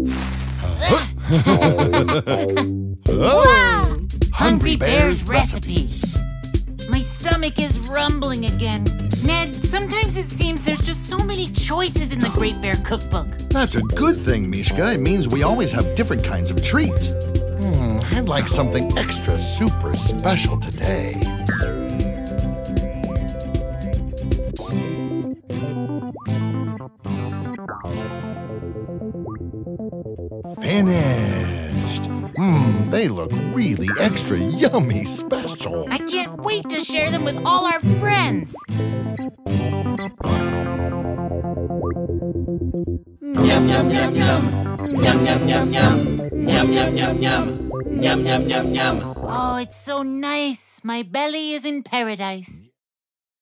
Wow! Hungry Bear's recipe. My stomach is rumbling again. Ned, sometimes it seems there's just so many choices in the Great Bear cookbook. That's a good thing, Mishka. It means we always have different kinds of treats. I'd like something extra super special today. Finished. They look really extra yummy special. I can't wait to share them with all our friends. Yum, yum, yum, yum. Yum, yum, yum, yum. Yum, yum, yum, yum. Yum, yum, yum, yum. Oh, it's so nice. My belly is in paradise.